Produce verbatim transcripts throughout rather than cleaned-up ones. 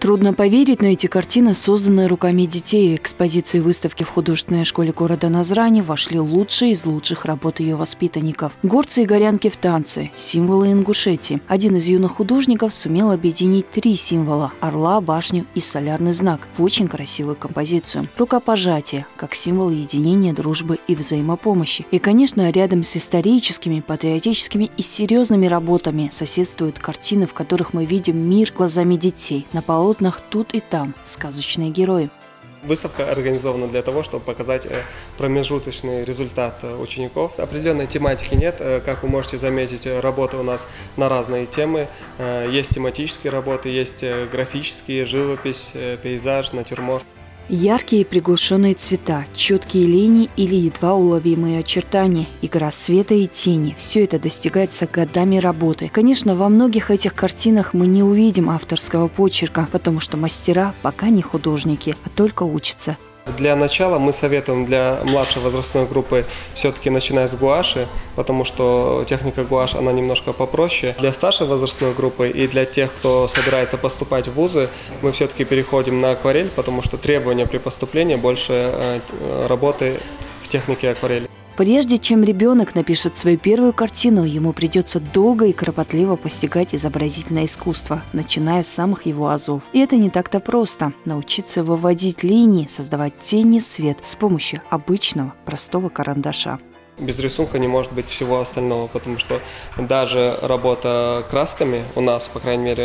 Трудно поверить, но эти картины, созданные руками детей. Экспозиции выставки в художественной школе города Назрани вошли лучшие из лучших работ ее воспитанников. Горцы и горянки в танце – символы Ингушетии. Один из юных художников сумел объединить три символа – орла, башню и солярный знак в очень красивую композицию. Рукопожатие – как символ единения, дружбы и взаимопомощи. И, конечно, рядом с историческими, патриотическими и серьезными работами соседствуют картины, в которых мы видим мир глазами детей. На полотнах тут и там сказочные герои. Выставка организована для того, чтобы показать промежуточный результат учеников. Определенной тематики нет. Как вы можете заметить, работы у нас на разные темы. Есть тематические работы, есть графические, живопись, пейзаж, натюрморт. Яркие приглушенные цвета, четкие линии или едва уловимые очертания, игра света и тени – все это достигается годами работы. Конечно, во многих этих картинах мы не увидим авторского почерка, потому что мастера пока не художники, а только учатся. Для начала мы советуем для младшей возрастной группы все-таки начинать с гуаши, потому что техника гуашь, она немножко попроще. Для старшей возрастной группы и для тех, кто собирается поступать в вузы, мы все-таки переходим на акварель, потому что требования при поступлении больше работы в технике акварели. Прежде чем ребенок напишет свою первую картину, ему придется долго и кропотливо постигать изобразительное искусство, начиная с самых его азов. И это не так-то просто – научиться выводить линии, создавать тени, свет с помощью обычного простого карандаша. Без рисунка не может быть всего остального, потому что даже работа красками у нас, по крайней мере,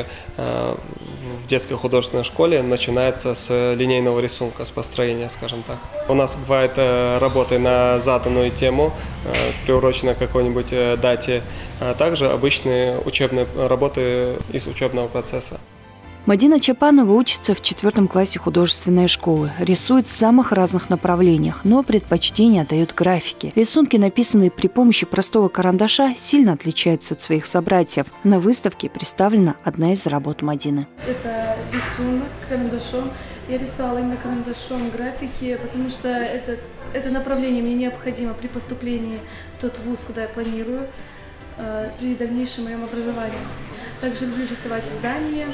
в детской художественной школе начинается с линейного рисунка, с построения, скажем так. У нас бывает работы на заданную тему, приуроченные к какой-нибудь дате, а также обычные учебные работы из учебного процесса. Мадина Чапанова учится в четвертом классе художественной школы. Рисует в самых разных направлениях, но предпочтение отдает графике. Рисунки, написанные при помощи простого карандаша, сильно отличаются от своих собратьев. На выставке представлена одна из работ Мадины. Это рисунок карандашом. Я рисовала именно карандашом графики, потому что это, это направление мне необходимо при поступлении в тот вуз, куда я планирую, при дальнейшем моем образовании. Также люблю рисовать здания,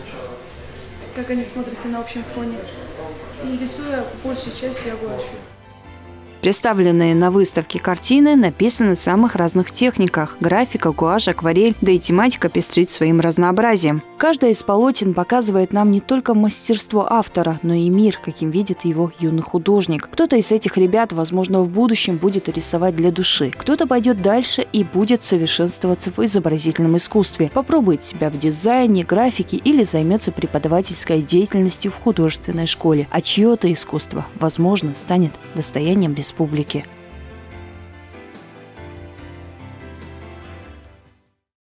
как они смотрятся на общем фоне, и рисую большей частью я гуашью. Представленные на выставке картины написаны в самых разных техниках – графика, гуашь, акварель, да и тематика пестрит своим разнообразием. Каждая из полотен показывает нам не только мастерство автора, но и мир, каким видит его юный художник. Кто-то из этих ребят, возможно, в будущем будет рисовать для души. Кто-то пойдет дальше и будет совершенствоваться в изобразительном искусстве, попробует себя в дизайне, графике или займется преподавательской деятельностью в художественной школе. А чье-то искусство, возможно, станет достоянием республики.